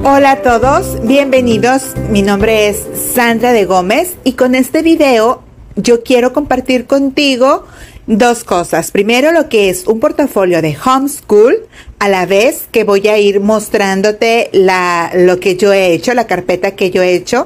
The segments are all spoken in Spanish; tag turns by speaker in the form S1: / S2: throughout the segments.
S1: Hola a todos, bienvenidos. Mi nombre es Sandra de Gómez y con este video yo quiero compartir contigo dos cosas. Primero, lo que es un portafolio de homeschool, a la vez que voy a ir mostrándote lo que yo he hecho, la carpeta que yo he hecho.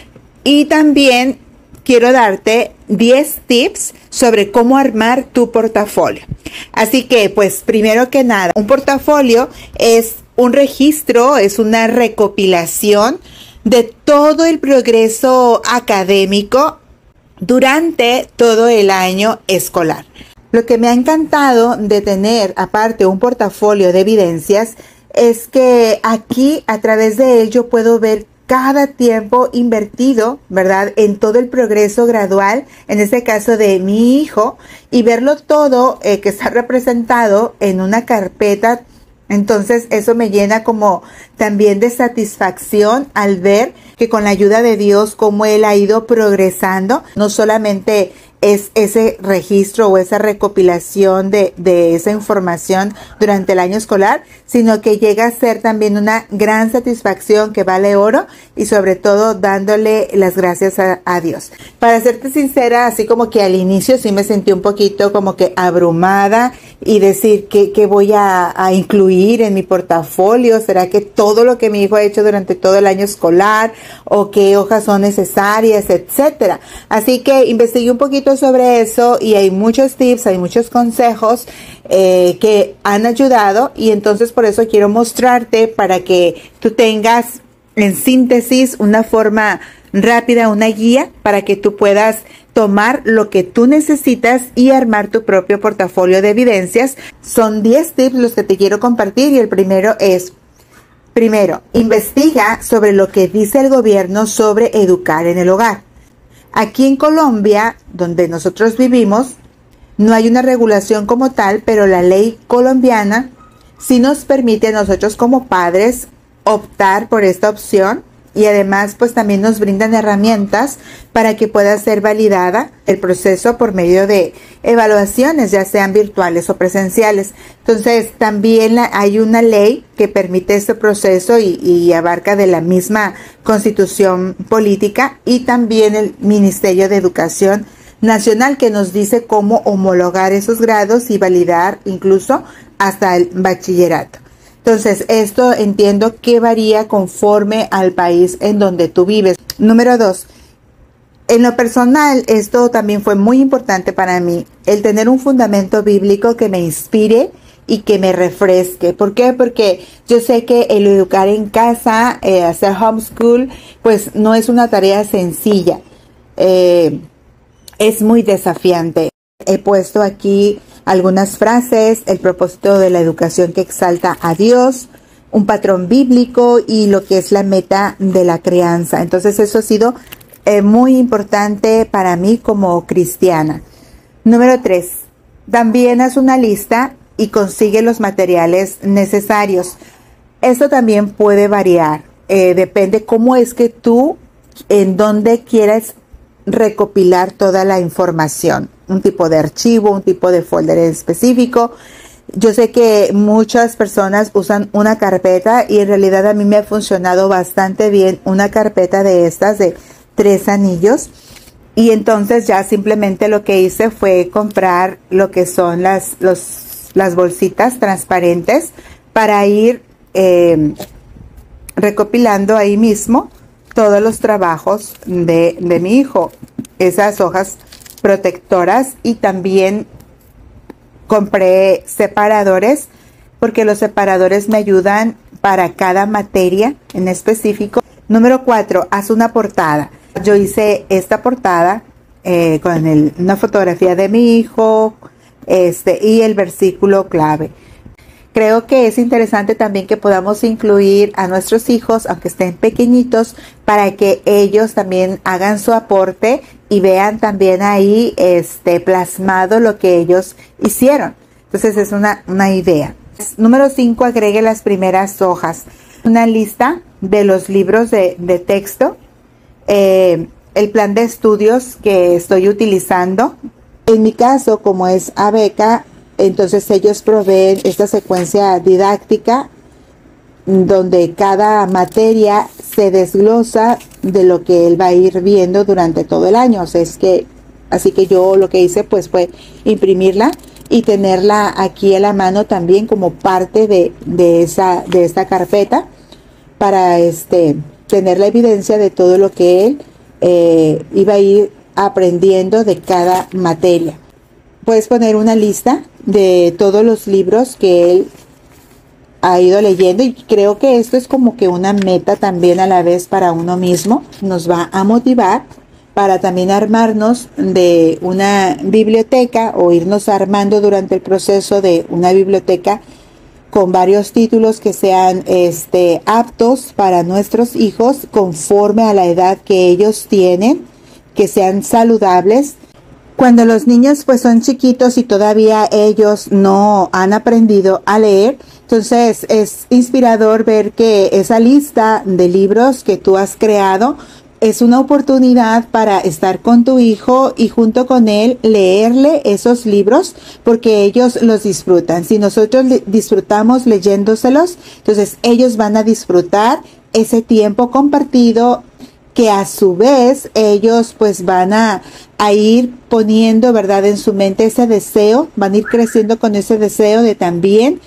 S1: Y también quiero darte 10 tips sobre cómo armar tu portafolio. Así que, pues, primero que nada, un portafolio es un registro, es una recopilación de todo el progreso académico durante todo el año escolar. Lo que me ha encantado de tener aparte un portafolio de evidencias es que aquí a través de él yo puedo ver cada tiempo invertido, ¿verdad? En todo el progreso gradual, en este caso de mi hijo, y verlo todo que está representado en una carpeta. Entonces eso me llena como también de satisfacción al ver que con la ayuda de Dios cómo él ha ido progresando. No solamente es ese registro o esa recopilación de esa información durante el año escolar, sino que llega a ser también una gran satisfacción que vale oro y sobre todo dándole las gracias a Dios. Para serte sincera, así como que al inicio sí me sentí un poquito como que abrumada y decir qué voy a incluir en mi portafolio. ¿Será que todo lo que mi hijo ha hecho durante todo el año escolar o qué hojas son necesarias, etcétera? Así que investigué un poquito sobre eso y hay muchos tips, hay muchos consejos que han ayudado, y entonces por eso quiero mostrarte para que tú tengas en síntesis una forma rápida, una guía para que tú puedas tomar lo que tú necesitas y armar tu propio portafolio de evidencias. Son 10 tips los que te quiero compartir y el primero es: primero, investiga sobre lo que dice el gobierno sobre educar en el hogar. Aquí en Colombia, donde nosotros vivimos, no hay una regulación como tal, pero la ley colombiana sí nos permite a nosotros como padres optar por esta opción, y además pues también nos brindan herramientas para que pueda ser validada el proceso por medio de evaluaciones, ya sean virtuales o presenciales. Entonces también hay una ley que permite este proceso y abarca de la misma Constitución política, y también el Ministerio de Educación Nacional, que nos dice cómo homologar esos grados y validar incluso hasta el bachillerato. Entonces, esto entiendo que varía conforme al país en donde tú vives. Número 2. En lo personal, esto también fue muy importante para mí, el tener un fundamento bíblico que me inspire y que me refresque. ¿Por qué? Porque yo sé que el educar en casa, hacer homeschool, pues no es una tarea sencilla. Es muy desafiante. He puesto aquí algunas frases: el propósito de la educación que exalta a Dios, un patrón bíblico y lo que es la meta de la crianza. Entonces eso ha sido muy importante para mí como cristiana. Número 3. También haz una lista y consigue los materiales necesarios. Esto también puede variar. Depende cómo es que tú, en dónde quieras recopilar toda la información, un tipo de archivo, un tipo de folder específico. Yo sé que muchas personas usan una carpeta y en realidad a mí me ha funcionado bastante bien una carpeta de estas de 3 anillos, y entonces ya simplemente lo que hice fue comprar lo que son las bolsitas transparentes para ir recopilando ahí mismo todos los trabajos de mi hijo, esas hojas protectoras. Y también compré separadores, porque los separadores me ayudan para cada materia en específico. Número 4, haz una portada. Yo hice esta portada con una fotografía de mi hijo y el versículo clave. Creo que es interesante también que podamos incluir a nuestros hijos, aunque estén pequeñitos, para que ellos también hagan su aporte y vean también ahí plasmado lo que ellos hicieron. Entonces es una idea. Número 5, agregue las primeras hojas. Una lista de los libros de texto, el plan de estudios que estoy utilizando. En mi caso, como es ABECA, entonces ellos proveen esta secuencia didáctica donde cada materia se desglosa de lo que él va a ir viendo durante todo el año. O sea, así que yo lo que hice pues fue imprimirla y tenerla aquí a la mano también como parte de esta carpeta para tener la evidencia de todo lo que él iba a ir aprendiendo de cada materia. Puedes poner una lista de todos los libros que él ha ido leyendo, y creo que esto es como que una meta también a la vez para uno mismo. Nos va a motivar para también armarnos de una biblioteca o irnos armando durante el proceso de una biblioteca con varios títulos que sean aptos para nuestros hijos conforme a la edad que ellos tienen, que sean saludables. Cuando los niños pues son chiquitos y todavía ellos no han aprendido a leer, entonces es inspirador ver que esa lista de libros que tú has creado es una oportunidad para estar con tu hijo y junto con él leerle esos libros, porque ellos los disfrutan. Si nosotros disfrutamos leyéndoselos, entonces ellos van a disfrutar ese tiempo compartido, que a su vez ellos pues van a ir poniendo, ¿verdad?, en su mente ese deseo, van a ir creciendo con ese deseo de también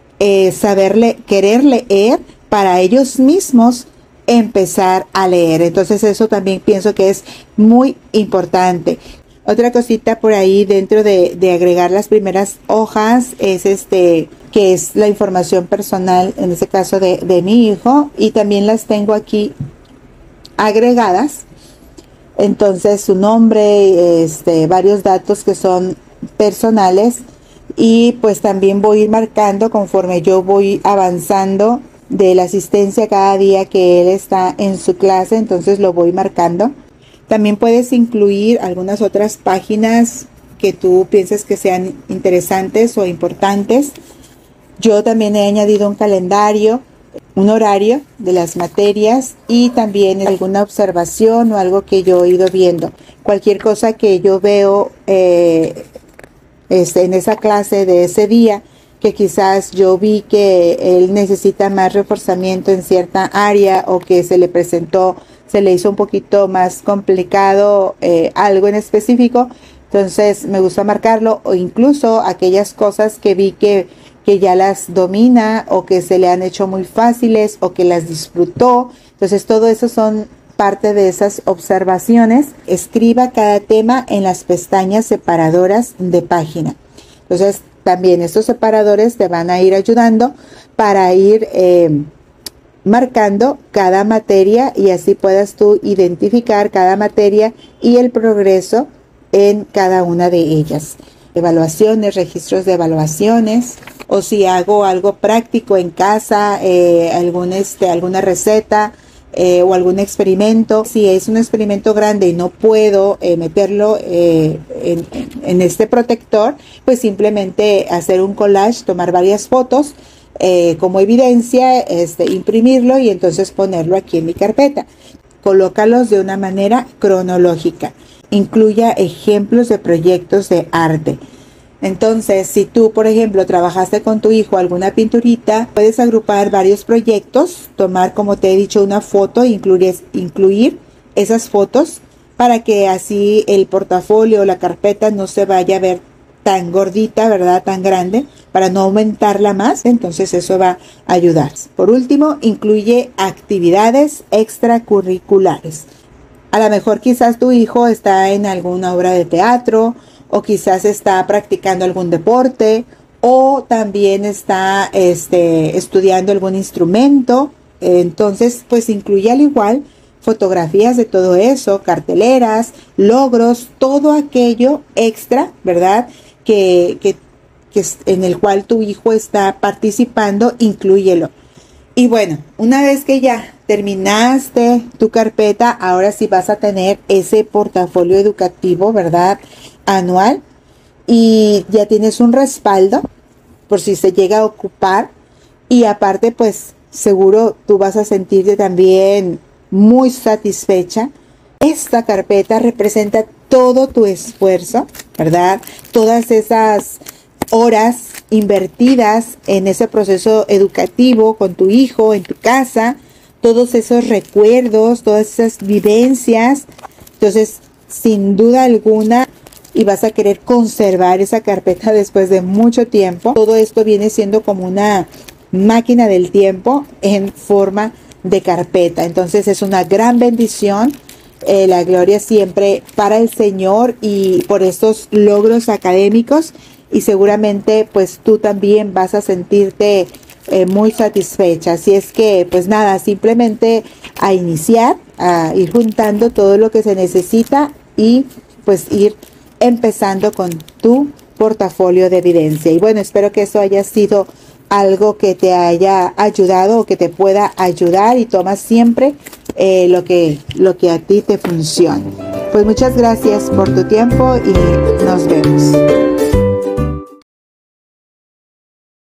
S1: querer leer para ellos mismos empezar a leer. Entonces eso también pienso que es muy importante. Otra cosita por ahí dentro de agregar las primeras hojas es que es la información personal, en este caso de mi hijo, y también las tengo aquí agregadas. Entonces su nombre, varios datos que son personales, y pues también voy a ir marcando conforme yo voy avanzando de la asistencia cada día que él está en su clase, entonces lo voy marcando. También puedes incluir algunas otras páginas que tú pienses que sean interesantes o importantes. Yo también he añadido un calendario, un horario de las materias y también alguna observación o algo que yo he ido viendo. Cualquier cosa que yo veo en esa clase de ese día, que quizás yo vi que él necesita más reforzamiento en cierta área, o que se le hizo un poquito más complicado algo en específico, entonces me gusta marcarlo, o incluso aquellas cosas que vi que ya las domina o que se le han hecho muy fáciles o que las disfrutó. Entonces todo eso son parte de esas observaciones. Escriba cada tema en las pestañas separadoras de página. Entonces también estos separadores te van a ir ayudando para ir marcando cada materia, y así puedas tú identificar cada materia y el progreso en cada una de ellas. Evaluaciones, registros de evaluaciones, o si hago algo práctico en casa, alguna receta o algún experimento. Si es un experimento grande y no puedo meterlo en este protector, pues simplemente hacer un collage, tomar varias fotos como evidencia, imprimirlo y entonces ponerlo aquí en mi carpeta. Colócalos de una manera cronológica. Incluya ejemplos de proyectos de arte. Entonces, si tú, por ejemplo, trabajaste con tu hijo alguna pinturita, puedes agrupar varios proyectos, tomar, como te he dicho, una foto, incluir esas fotos para que así el portafolio o la carpeta no se vaya a ver tan gordita, ¿verdad?, tan grande, para no aumentarla más. Entonces eso va a ayudar. Por último, incluye actividades extracurriculares. A lo mejor quizás tu hijo está en alguna obra de teatro, o quizás está practicando algún deporte, o también está estudiando algún instrumento. Entonces pues incluye al igual fotografías de todo eso, carteleras, logros, todo aquello extra, ¿verdad?, que en el cual tu hijo está participando, inclúyelo. Y bueno, una vez que ya terminaste tu carpeta, ahora sí vas a tener ese portafolio educativo, ¿verdad?, anual, y ya tienes un respaldo por si se llega a ocupar, y aparte pues seguro tú vas a sentirte también muy satisfecha. Esta carpeta representa todo tu esfuerzo, ¿verdad?, todas esas horas invertidas en ese proceso educativo con tu hijo, en tu casa, todos esos recuerdos, todas esas vivencias. Entonces, sin duda alguna, y vas a querer conservar esa carpeta después de mucho tiempo. Todo esto viene siendo como una máquina del tiempo en forma de carpeta. Entonces es una gran bendición. La gloria siempre para el Señor y por estos logros académicos, y seguramente pues tú también vas a sentirte muy satisfecha. Así es que pues nada, simplemente a iniciar, a ir juntando todo lo que se necesita y pues ir empezando con tu portafolio de evidencia. Y bueno, espero que eso haya sido algo que te haya ayudado o que te pueda ayudar, y toma siempre lo que a ti te funcione. Pues muchas gracias por tu tiempo y nos vemos.